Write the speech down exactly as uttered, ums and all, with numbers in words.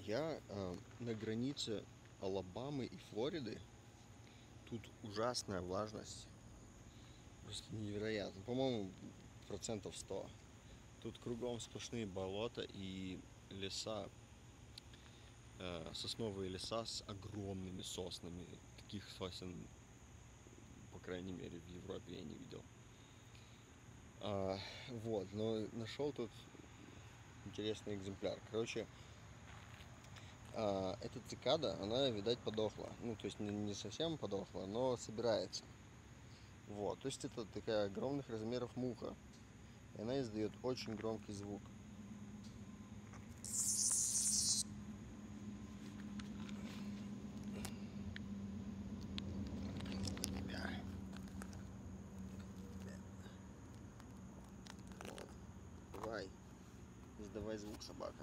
Я э, на границе Алабамы и Флориды. Тут ужасная влажность. Просто невероятно. По-моему, процентов сто. Тут кругом сплошные болота и леса, э, сосновые леса с огромными соснами. Таких сосен, по крайней мере, в Европе я не видел. А, вот, но нашел тут интересный экземпляр. Короче, а, эта цикада, она, видать, подохла. Ну, то есть не, не совсем подохла, но собирается. Вот, то есть это такая огромных размеров муха. И она издает очень громкий звук. Вот. Давай, издавай звук, собака.